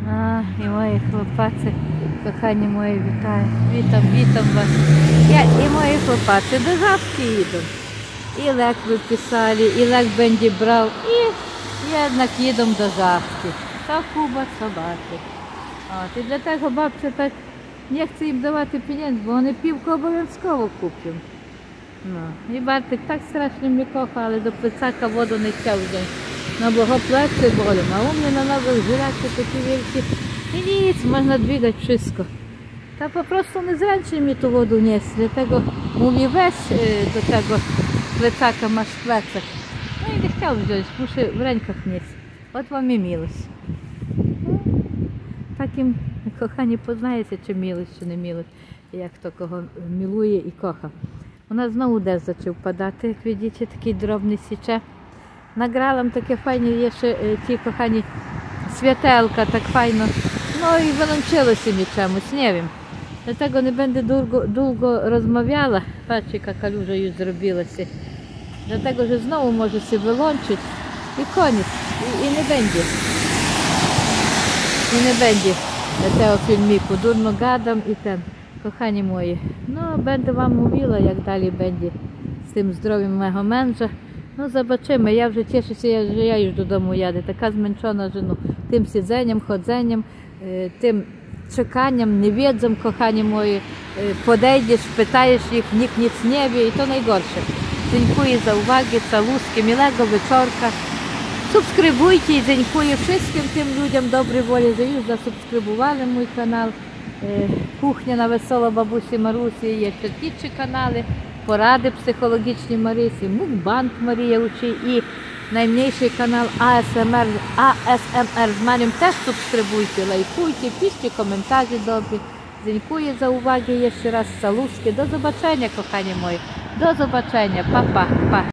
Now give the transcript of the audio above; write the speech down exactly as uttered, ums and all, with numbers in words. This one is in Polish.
А, і мої хлопці, кохані мої, вітаю. Вітам, вітам вас. Я і мої хлопці до Жабки їду. І лек ви писали, і лек бенді брав, і jednak їдемо до Жабки. Та Куба собаки. От, і для того бабця так не хоче їм давати пеньки, бо вони півку обов'язково куплять. Ну, і Бартик так страшно mnie kocha, ale do plecaka wodą nie chciał wziąć. No bo go plecy bolą, a u mnie na nogach żylaki takie wielkie i nic, można dźwigać wszystko. To po prostu niezręcznie mi tu wodę nieść, dlatego mówi weź do tego plecaka, masz plecak. No i nie chciał wziąć, muszę w rękach nieść. От вам і милость. Ну, таким, кохані, познається, чи милость, чи не милость, як хто кого милує і коха. У нас знову десь почав падати, як бачите, такий дробний січе. Награла вам таке файне, є ще ті кохані святелка, так файно. Ну і вилончилося mi чимось, не wiem. Dlatego nie będę długo, długo rozmawiała. Patrzcie, jaka kaluża już zrobiła się. Dlatego, że znowu może się wyłączyć i koniec. I, i nie będzie. I nie będzie tego filmiku. Durno gadam i ten. Kochani mої, ну, będę wam mówiła, jak dalej będzie z tym zdrowiem mojego męża. No, zobaczymy. Ja już cieszę się, że ja już do domu jadę. Taka zmęczona, że no, tym siedzeniem, chodzeniem, tym czekaniem, nie wiedzą, kochani moi. Podejdziesz, pytajesz ich, nikt nic nie wie i to najgorsze. Dziękuję za uwagę, całuski, miłego wieczorka. Subskrybujcie i dziękuję wszystkim tym ludziom dobrej woli, że już zasubskrybowali mój kanał. Кухня на весело бабусі Марусі, є ще інші канали, поради психологічні Марисі, мукбанк Марія Учи і найменший канал а ес ем ар, а ес ем ар з мене. Теж субстрибуйте, лайкуйте, пишіть коментарі добрі. Дякую за увагу, ще раз салузки. До побачення, кохані мої. До побачення. Па-па. Па.